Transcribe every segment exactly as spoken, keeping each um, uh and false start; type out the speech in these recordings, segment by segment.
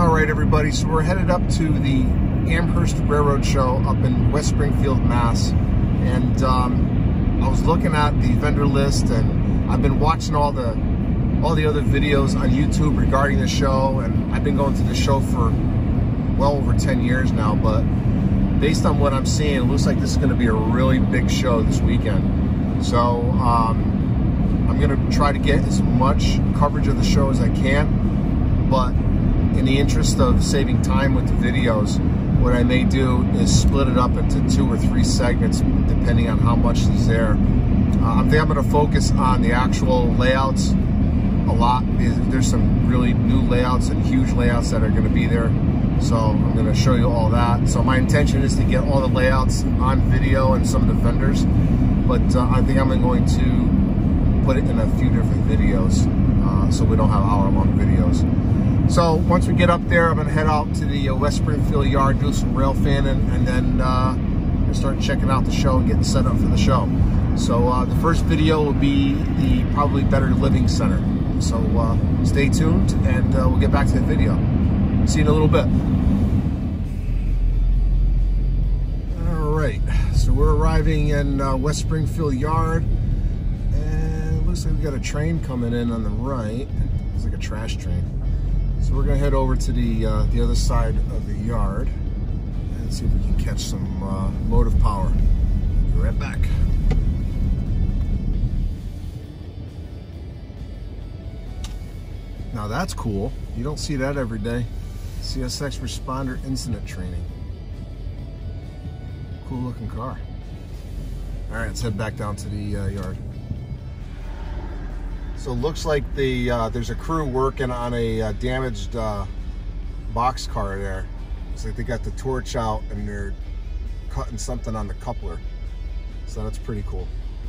All right, everybody, so we're headed up to the Amherst Railroad Show up in West Springfield, Mass. And um, I was looking at the vendor list, and I've been watching all the all the other videos on YouTube regarding the show, and I've been going to the show for well over ten years now, but based on what I'm seeing, it looks like this is going to be a really big show this weekend. So um, I'm going to try to get as much coverage of the show as I can, but in the interest of saving time with the videos, what I may do is split it up into two or three segments depending on how much is there. Uh, I think I'm going to focus on the actual layouts a lot. There's some really new layouts and huge layouts that are going to be there, so I'm going to show you all that. So my intention is to get all the layouts on video and some of the vendors, but uh, I think I'm going to put it in a few different videos uh, so we don't have hour-long videos. So once we get up there, I'm going to head out to the uh, West Springfield yard, do some rail fanning, and then uh, start checking out the show and getting set up for the show. So uh, the first video will be the probably Better Living Center. So uh, stay tuned, and uh, we'll get back to the video. See you in a little bit. All right, so we're arriving in uh, West Springfield yard, and it looks like we got a train coming in on the right. It's like a trash train. So we're gonna head over to the uh, the other side of the yard and see if we can catch some uh, motive power. Be right back. Now that's cool. You don't see that every day. C S X Responder Incident Training. Cool looking car. All right, let's head back down to the uh, yard. So it looks like the uh, there's a crew working on a uh, damaged uh, box car there. It's like they got the torch out and they're cutting something on the coupler. So that's pretty cool.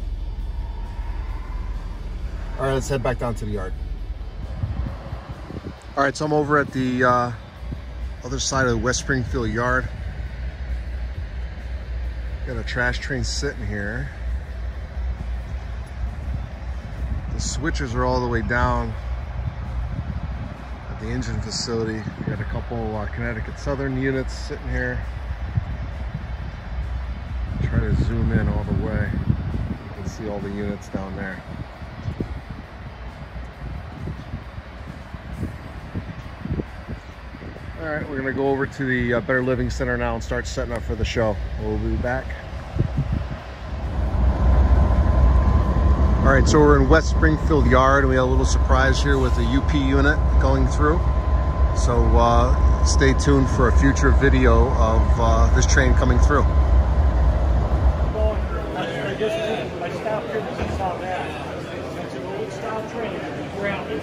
All right, let's head back down to the yard. All right, so I'm over at the uh, other side of the West Springfield yard. Got a trash train sitting here. The switches are all the way down at the engine facility. We got a couple uh, Connecticut Southern units sitting here. Try to zoom in all the way. You can see all the units down there. All right, we're gonna go over to the uh, Better Living Center now and start setting up for the show. We'll be back. All right, so we're in West Springfield yard, and we have a little surprise here with a U P unit going through. So uh, stay tuned for a future video of uh, this train coming through. I just I stopped here because I saw that. It's an old style train, grounded.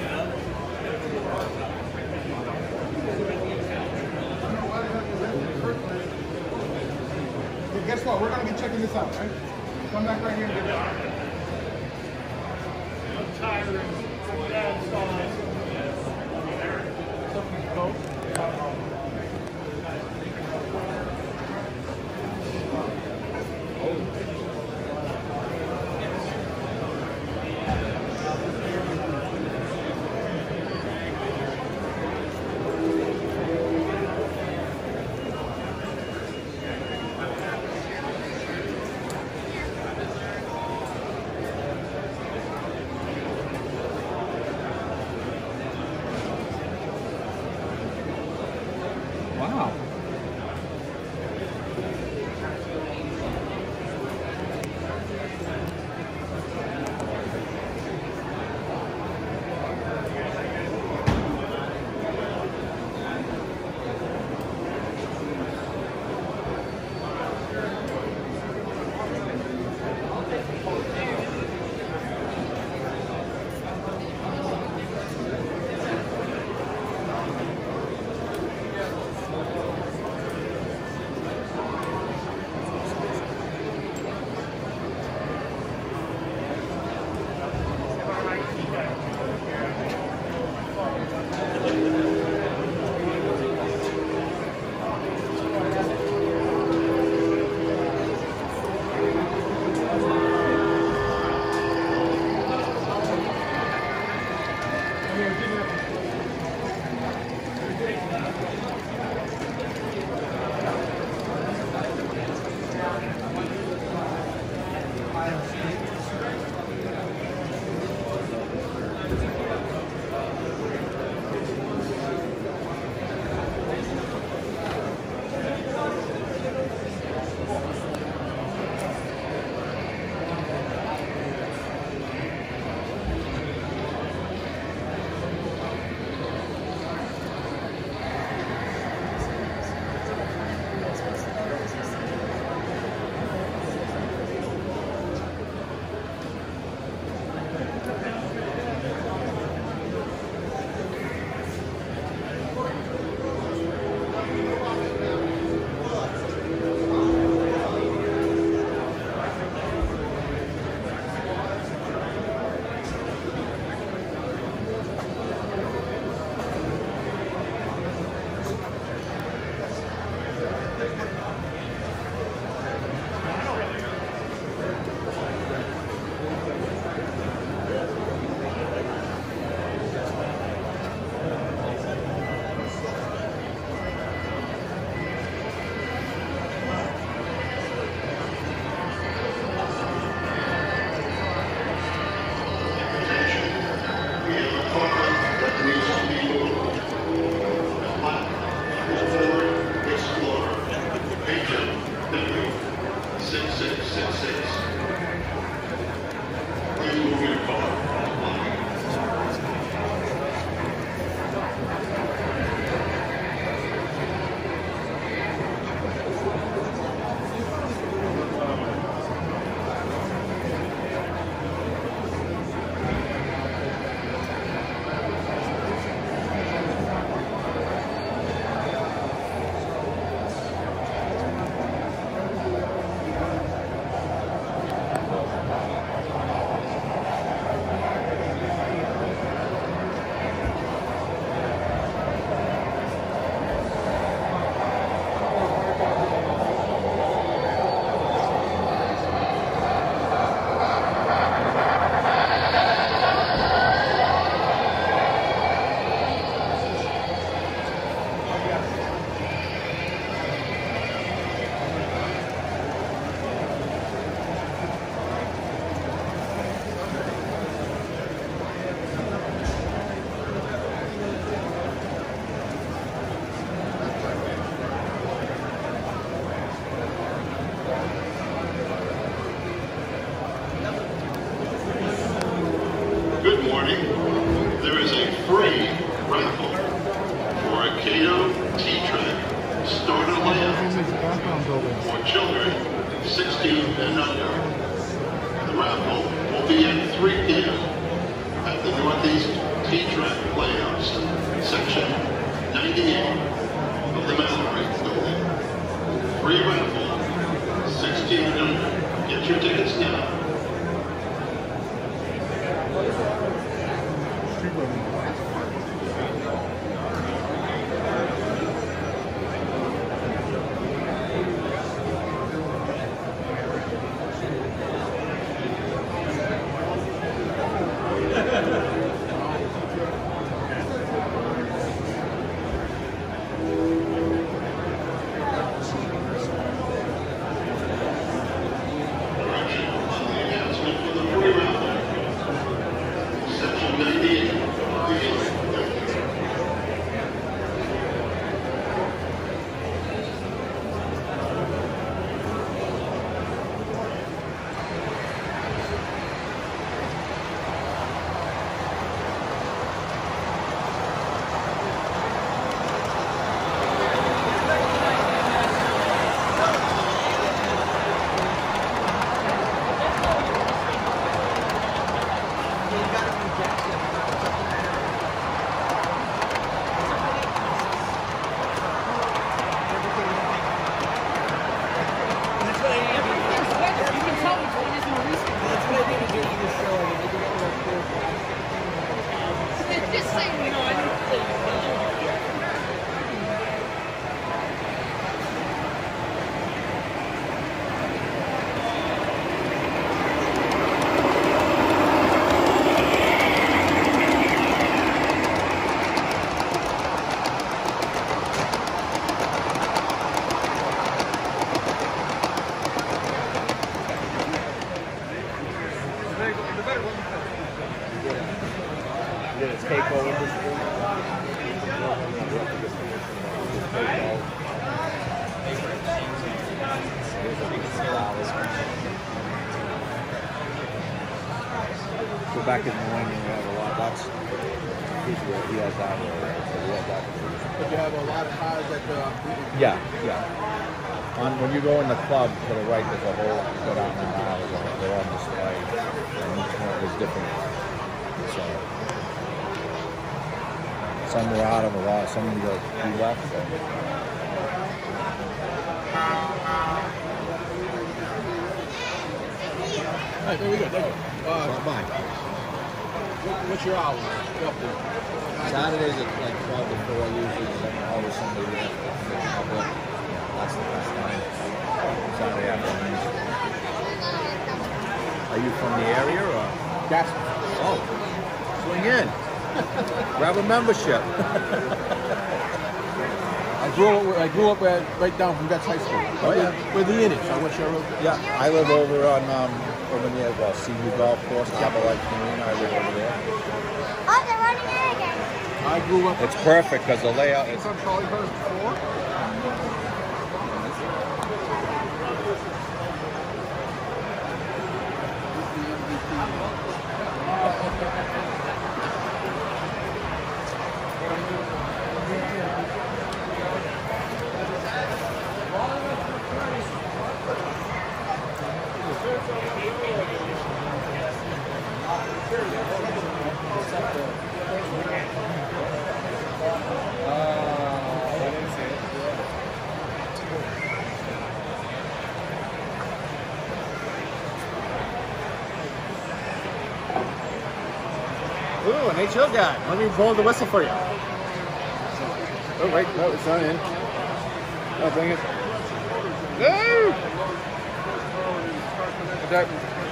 Hey, guess what? We're gonna be checking this out, right? Come back right here and get it. Tire and that size. Something's broke. Wow. rifle or a Pequot T-Track starter layout for children sixteen and under. The raffle will be at three P M at the Northeast T-Track Playhouse, section ninety-eight of the Mallory Building. Free raffle, sixteen and under. Get your tickets now. Go back in Mohegan, we have a lot. That's he's where he has that area. So we have that. But you have a lot of cars that the Yeah, yeah. On when you go in the club to the right, there's a whole go down the aisle. There's a whole, they're on display, and each one is different. So some were out of a lot. Some of the you left. So. All right, there we go. There we go. Uh, Fine. what, what's your hours? Roughly? Saturdays at like twelve to four usually, and then always somebody there for the public. That's the best time. Saturday afternoons. Are you from the area or? Gas. Oh, swing in. Grab a membership. I grew up. I grew up at, right down from Betts High School. Oh yeah. Where the inn is. I went over. Yeah, I live over on um over near well, Seaview Golf Course, Capital Marina. I live over there. Oh, they're running it again. I grew up. It's perfect because the layout is. It's on Charlie Hurst before. Ooh, an H O guy. Let me blow the whistle for you. Oh, wait, no, it's not in. Oh, bring it. Woo! That.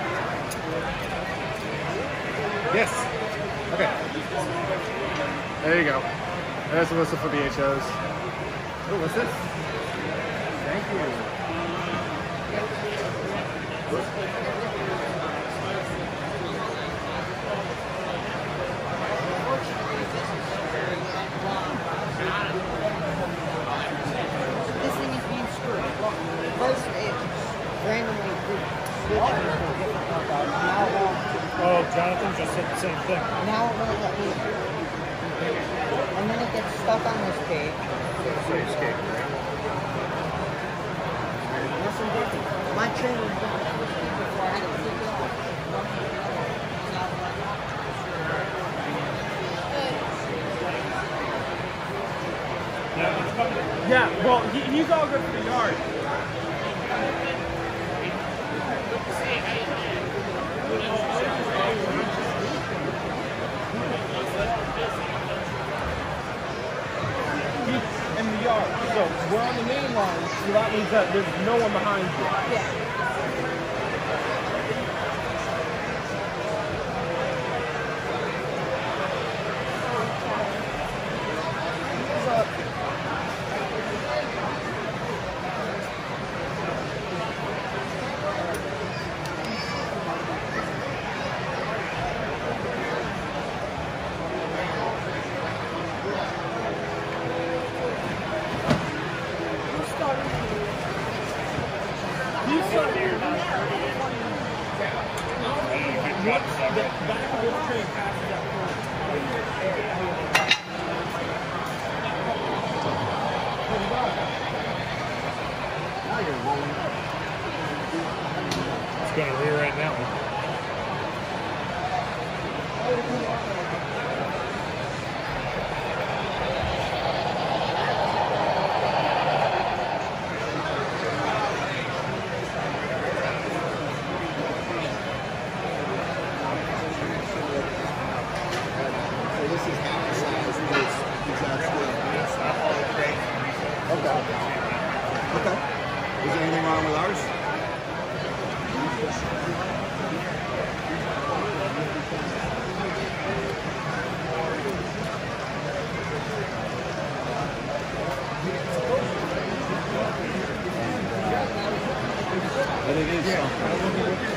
Yes. Okay. There you go. There's the whistle for the H Os. Oh, what's this? Thank you. This thing is being screwed. First, it randomly Oh, Jonathan just said the same thing. now it won't let me. And stuck on this page. So you skate, right? My train was done before I had to pick it up. Yeah, well, he, he's all good for the yard. He's in the yard. So we're on the main line, so that means that there's no one behind you. Yeah. It's going to rear right now. Is there anything wrong with ours? But it is something.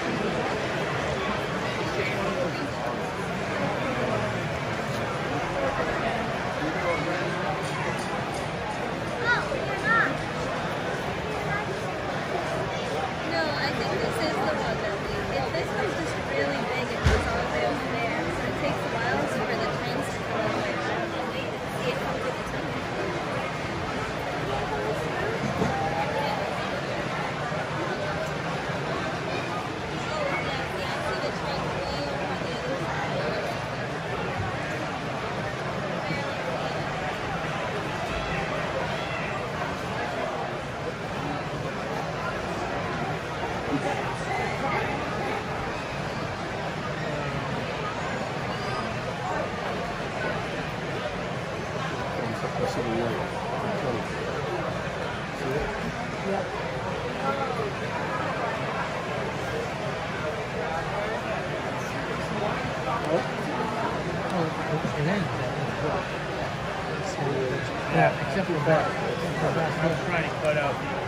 Yeah, except for that. I'm trying to cut out the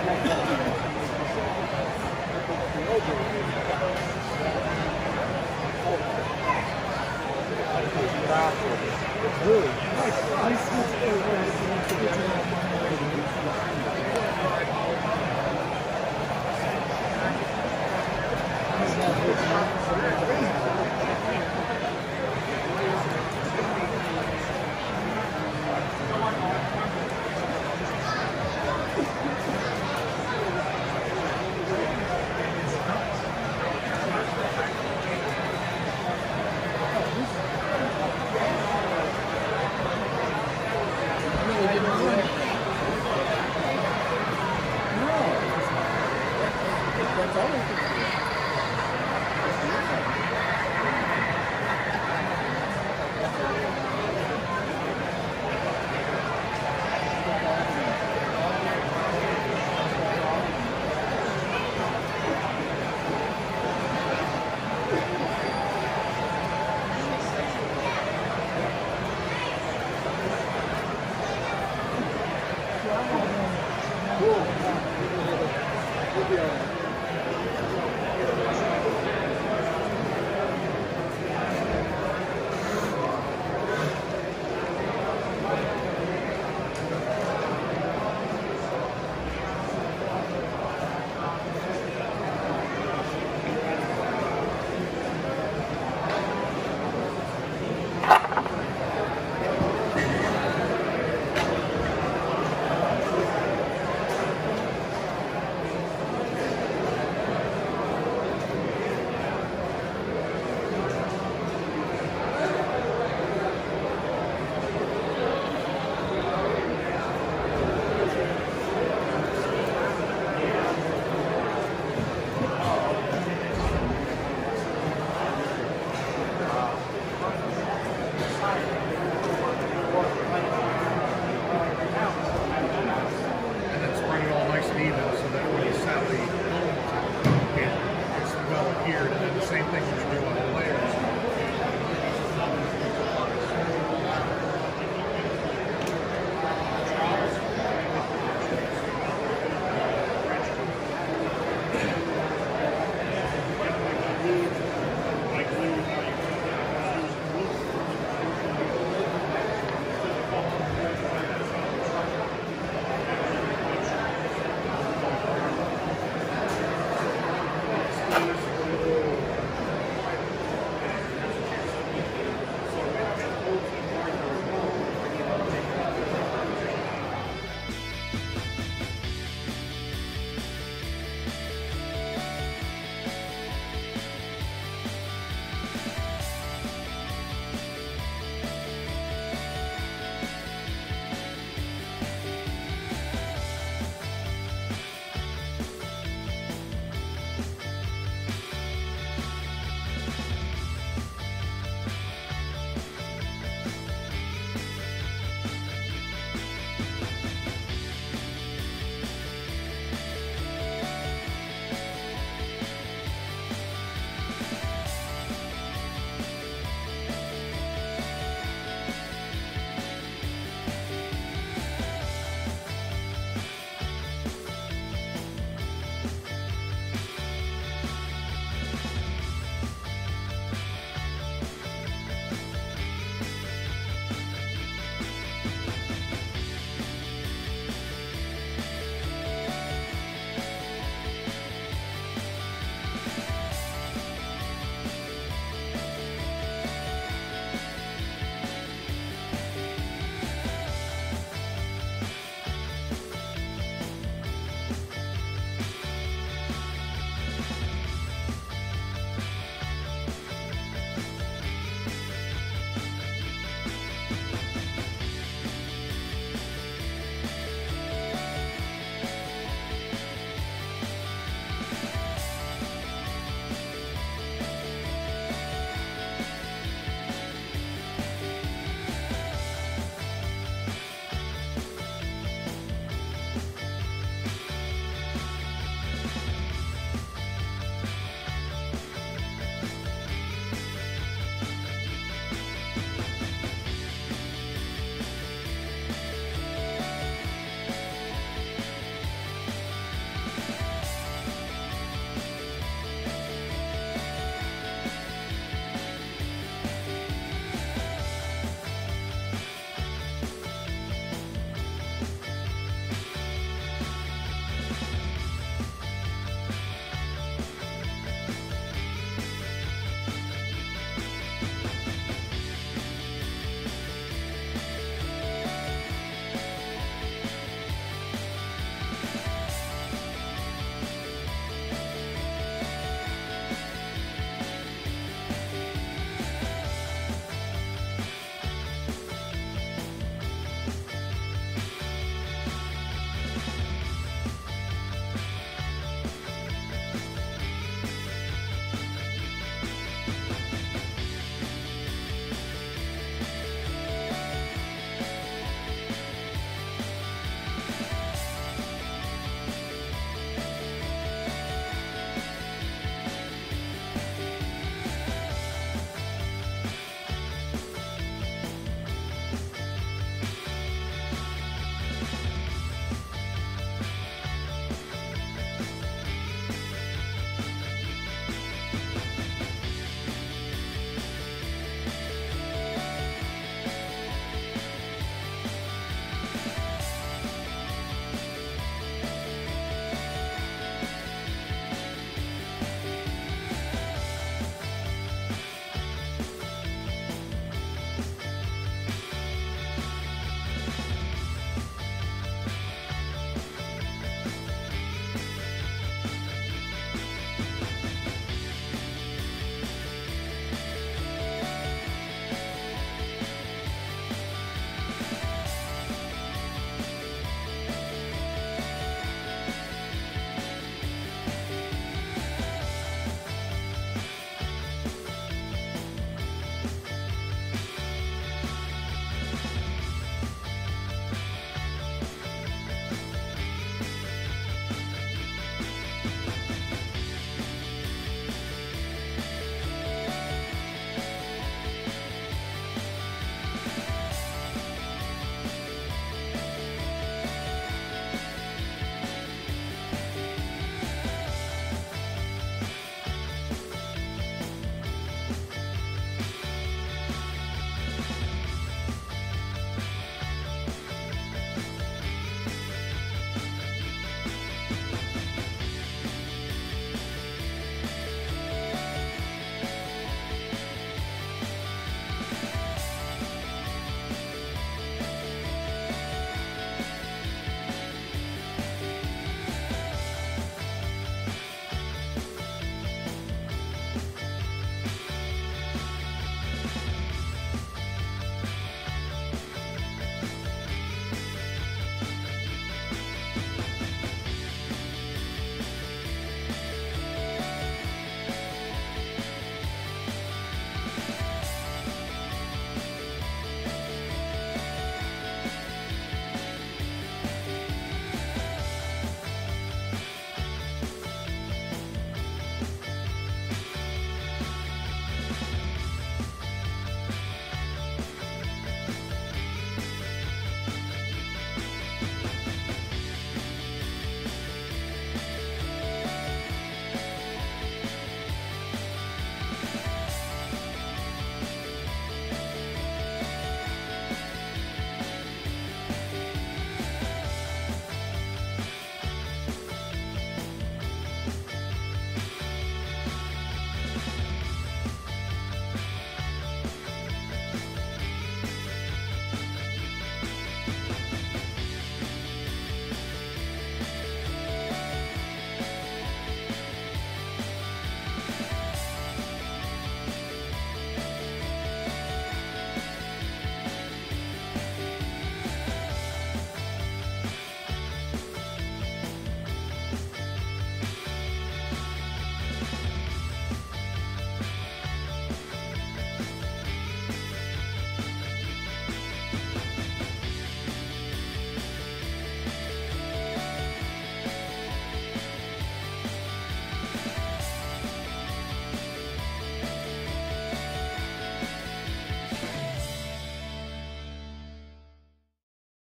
Thank you.